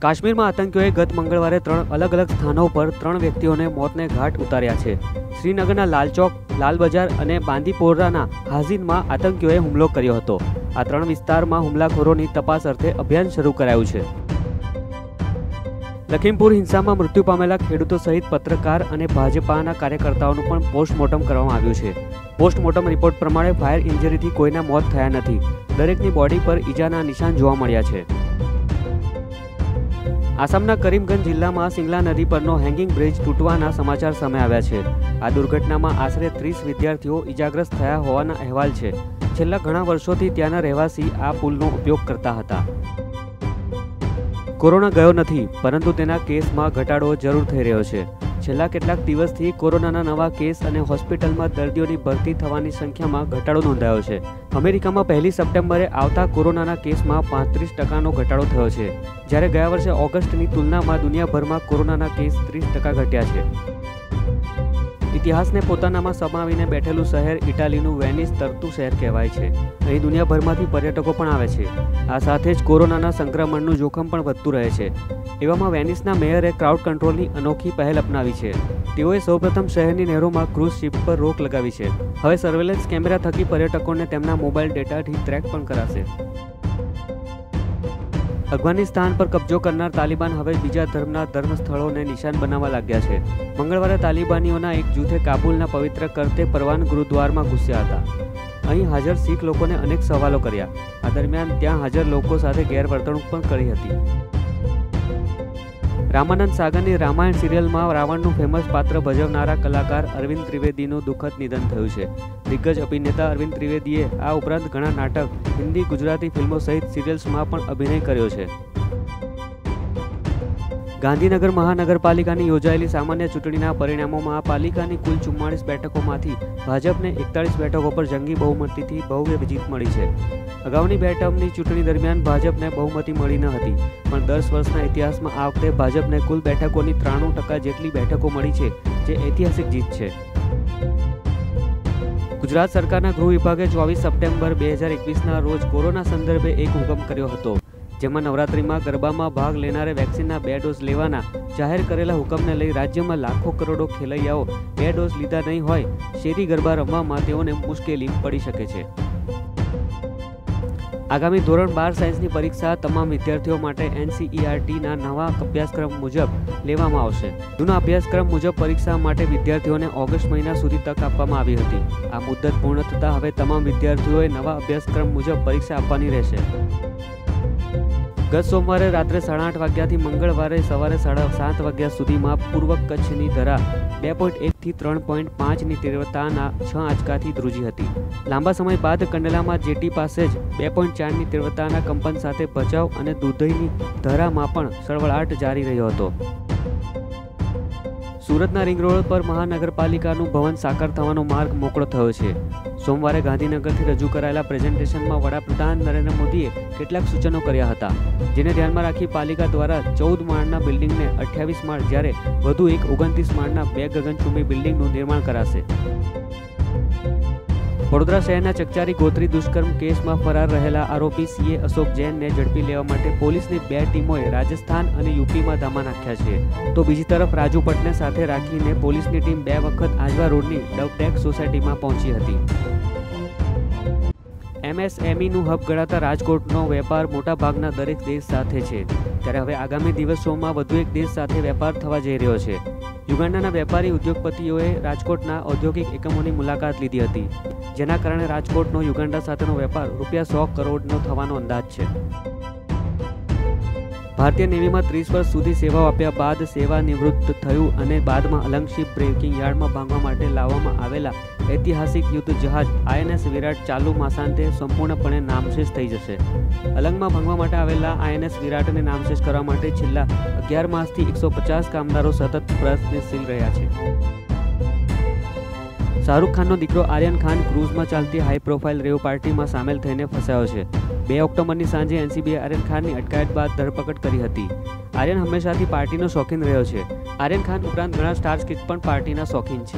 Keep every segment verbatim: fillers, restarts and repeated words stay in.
કાશ્મીરમાં આતંકીઓએ ગત મંગળવારે ત્રણ અલગ અલગ સ્થાનો પર ત્રણ વ્યક્તિઓને મોતને ઘાટ ઉતાર્યા છે। શ્રીનગરના લાલચોક, લાલ બજાર અને બાંદીપોરાના હાઝિનમાં આતંકીઓએ હુમલો કર્યો હતો। આ ત્રણ વિસ્તારમાં હુમલાખોરોની તપાસ અર્થે અભિયાન શરૂ કરાયું છે। લખીમપુર હિંસામાં મૃત્યુ પામેલા ખેડૂતો સહિત પત્રકાર અને ભાજપાના કાર્યકર્તાઓનું પણ પોસ્ટમોર્ટમ કરવામાં આવ્યું છે। પોસ્ટમોર્ટમ રિપોર્ટ પ્રમાણે ફાયર ઇન્જરીથી કોઈના મોત થયા નથી। દરેકની બોડી પર ઈજાના નિશાન જોવા મળ્યા છે। આસામના કરીમગંજ જિલ્લામાં સિંગલા નદી પરનો હેંગિંગ બ્રિજ તૂટવાના સમાચાર સામે આવ્યા છે। આ દુર્ઘટનામાં આશરે ત્રીસ વિદ્યાર્થીઓ ઈજાગ્રસ્ત થયા હોવાના અહેવાલ છે। છેલ્લા ઘણા વર્ષોથી ત્યાંના રહેવાસી આ પુલનો ઉપયોગ કરતા હતા। કોરોના ગયો નથી, પરંતુ તેના કેસમાં ઘટાડો જરૂર થઈ રહ્યો છે। છેલ્લા કેટલાક દિવસથી કોરોનાના નવા કેસ અને હોસ્પિટલમાં દર્દીઓની ભરતી થવાની સંખ્યામાં ઘટાડો નોંધાયો છે। અમેરિકામાં પહેલી સપ્ટેમ્બરે આવતા કોરોનાના કેસમાં પાંત્રીસ ટકાનો ઘટાડો થયો છે, જ્યારે ગયા વર્ષે ઓગસ્ટની તુલનામાં દુનિયાભરમાં કોરોનાના કેસ ત્રીસ ટકા ઘટ્યા છે। ઇતિહાસને પોતાનામાં સમાવીને બેઠેલું શહેર ઇટાલીનું વેનિસ તરતું શહેર કહેવાય છે। અહીં દુનિયાભરમાંથી પર્યટકો પણ આવે છે। આ સાથે જ કોરોનાના સંક્રમણનું જોખમ પણ વધતું રહે છે। એવામાં વેનિસના મેયરે ક્રાઉડ કંટ્રોલની અનોખી પહેલ અપનાવી છે। તેઓએ સૌપ્રથમ શહેરની નહેરોમાં ક્રૂઝ શિપ પર રોક લગાવી છે। હવે સર્વેલન્સ કેમેરા થકી પર્યટકોને તેમના મોબાઈલ ડેટાથી ટ્રેક પણ કરાશે। અફઘાનિસ્તાન પર કબજો કરનાર તાલિબાન હવે બીજા ધર્મના ધર્મસ્થળોને નિશાન બનાવવા લાગ્યા છે। મંગળવારે તાલિબાનીઓના એક જૂથે કાબુલના પવિત્ર કરતે પરવાન ગુરુદ્વારમાં ઘૂસ્યા હતા। અહીં હાજર શીખ લોકોને અનેક સવાલો કર્યા। આ દરમિયાન ત્યાં હાજર લોકો સાથે ગેરવર્તણૂક પણ કરી હતી। રામાનંદ સાગરની રામાયણ સિરિયલમાં રાવણનું ફેમસ પાત્ર ભજવનારા કલાકાર અરવિંદ ત્રિવેદીનું દુઃખદ નિધન થયું છે। દિગ્ગજ અભિનેતા અરવિંદ ત્રિવેદીએ આ ઉપરાંત ઘણા નાટક, હિન્દી, ગુજરાતી ફિલ્મો સહિત સિરિયલ્સમાં પણ અભિનય કર્યો છે। ગાંધીનગર મહાનગરપાલિકાની યોજાયેલી સામાન્ય ચૂંટણીના પરિણામોમાં પાલિકાની કુલ ચુમ્માળીસ બેઠકોમાંથી ભાજપને એકતાળીસ બેઠકો પર જંગી બહુમતીથી ભવ્ય જીત મળી છે। અગાઉની બે ટર્મની ચૂંટણી દરમિયાન ભાજપને બહુમતી મળી ન હતી, પણ દસ વર્ષના ઇતિહાસમાં આ વખતે ભાજપને કુલ બેઠકોની ત્રાણું ટકા જેટલી બેઠકો મળી છે, જે ઐતિહાસિક જીત છે। ગુજરાત સરકારના ગૃહ વિભાગે ચોવીસ સપ્ટેમ્બર બે હજાર એકવીસના રોજ કોરોના સંદર્ભે એક હુકમ કર્યો હતો, જેમાં નવરાત્રિમાં ગરબામાં ભાગ લેનારે વેક્સિનના બે ડોઝ લેવાના જાહેર કરેલા હુકમને લઈ રાજ્યમાં લાખો કરોડો ખેલૈયાઓ બે ડોઝ લીધા નહીં હોય શેરી ગરબા રમવામાં તેઓને મુશ્કેલી પડી શકે છે। આગામી ધોરણ બાર સાયન્સની પરીક્ષા તમામ વિદ્યાર્થીઓ માટે એનસીઈઆરટીના નવા અભ્યાસક્રમ મુજબ લેવામાં આવશે। જૂના અભ્યાસક્રમ મુજબ પરીક્ષા માટે વિદ્યાર્થીઓને ઓગસ્ટ મહિના સુધી તક આપવામાં આવી હતી। આ મુદ્દત પૂર્ણ થતાં હવે તમામ વિદ્યાર્થીઓએ નવા અભ્યાસક્રમ મુજબ પરીક્ષા આપવાની રહેશે। ગત સોમવારે રાત્રે સાડા આઠ વાગ્યાથી મંગળવારે સવારે સાડા સાત વાગ્યા સુધીમાં પૂર્વ કચ્છની ધરા બે પોઈન્ટ એકથી ત્રણ પોઈન્ટ પાંચની તીવ્રતાના છ આંચકાથી ધ્રુજી હતી। લાંબા સમય બાદ કંડલામાં જેટી પાસે જ બે પોઈન્ટ ચારની તીવ્રતાના કંપન સાથે ભચાઉ અને દુધઈની ધરામાં પણ સળવળાટ જારી રહ્યો હતો। સુરતના રિંગ રોડ પર મહાનગરપાલિકાનું ભવન સાકાર થવાનો માર્ગ મોકળો થયો છે। સોમવારે ગાંધીનગરથી રજૂ કરાયેલા પ્રેઝન્ટેશનમાં વડાપ્રધાન નરેન્દ્ર મોદીએ કેટલાક સૂચનો કર્યા હતા, જેને ધ્યાનમાં રાખી પાલિકા દ્વારા ચૌદ માળના બિલ્ડિંગને અઠ્યાવીસ માળ જ્યારે વધુ એક ઓગણત્રીસ માળના બે ગગનચુંબી બિલ્ડિંગનું નિર્માણ કરાશે। વડોદરા શહેરના ચકચારી ગોત્રી દુષ્કર્મ કેસમાં ફરાર રહેલા આરોપી સીએ અશોક જૈનને ઝડપી લેવા માટે પોલીસની બે ટીમોએ રાજસ્થાન અને યુપીમાં ધામા નાખ્યા છે, તો બીજી તરફ રાજુ પટને સાથે રાખીને પોલીસની ટીમ બે વખત આજવા રોડની ડબટેક સોસાયટીમાં પહોંચી હતી। એમએસએમઈનું હબ ગણાતા રાજકોટનો વેપાર મોટાભાગના દરેક દેશ સાથે છે, ત્યારે હવે આગામી દિવસોમાં વધુ એક દેશ સાથે વેપાર થવા જઈ રહ્યો છે। યુગાન્ડાના વેપારી ઉદ્યોગપતિઓએ રાજકોટના ઔદ્યોગિક એકમોની મુલાકાત લીધી હતી, જેના કારણે રાજકોટનો યુગાન્ડા સાથેનો વેપાર રૂપિયા સો કરોડનો થવાનો અંદાજ છે। ભારતીય નેવીમાં ત્રીસ વર્ષ સુધી સેવાઓ આપ્યા બાદ સેવા નિવૃત્ત થયું અને બાદમાં અલંગશીપ બ્રેકિંગ યાર્ડમાં ભાંગવા માટે લાવવામાં આવેલા ઐતિહાસિક યુદ્ધ જહાજ આઈએનએસ વિરાટ ચાલુ માસાંતે સંપૂર્ણપણે નામશેષ થઈ જશે। અલંગમાં ભાંગવા માટે આવેલા આઈએનએસ વિરાટને નામશેષ કરવા માટે છેલ્લા અગિયાર માસથી એકસો પચાસ કામદારો સતત પ્રયત્નશીલ રહ્યા છે। શાહરૂખ ખાનનો દીકરો આર્યન ખાન ક્રૂઝમાં ચાલતી હાઈ પ્રોફાઇલ રેવ પાર્ટીમાં સામેલ થઈને ફસાયો છે। બે ઓક્ટોબરની સાંજે એનસીબીએ આર્યન ખાનની અટકાયત બાદ ધરપકડ કરી હતી। આર્યન હંમેશાથી પાર્ટીનો શોખીન રહ્યો છે। આર્યન ખાન ઉપરાંત ઘણા સ્ટાર કિડ્સ પણ પાર્ટીના શોખીન છે।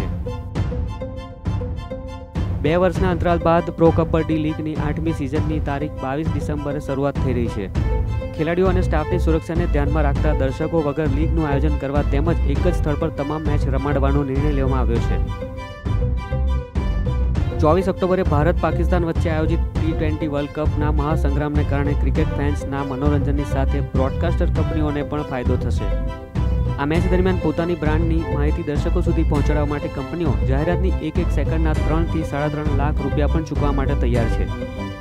બે વર્ષના અંતરાલ બાદ પ્રો કબડ્ડી લીગની આઠમી સિઝનની તારીખ બાવીસ ડિસેમ્બરે શરૂઆત થઈ રહી છે। ખેલાડીઓ અને સ્ટાફની સુરક્ષાને ધ્યાનમાં રાખતા દર્શકો વગર લીગનું આયોજન કરવા તેમજ એક જ સ્થળ પર તમામ મેચ રમાડવાનો નિર્ણય લેવામાં આવ્યો છે। ચોવીસ ઓક્ટોબરે ભારત પાકિસ્તાન વચ્ચે આયોજિત ટી ટ્વેન્ટી વર્લ્ડ કપના મહાસંગ્રામને કારણે ક્રિકેટ ફેન્સના મનોરંજનની સાથે બ્રોડકાસ્ટર કંપનીઓને પણ ફાયદો થશે। આ મેચ દરમિયાન પોતાની બ્રાન્ડની માહિતી દર્શકો સુધી પહોંચાડવા માટે કંપનીઓ જાહેરાતની એક એક સેકન્ડના ત્રણથી સાડા ત્રણ લાખ રૂપિયા પણ ચૂકવવા માટે તૈયાર છે।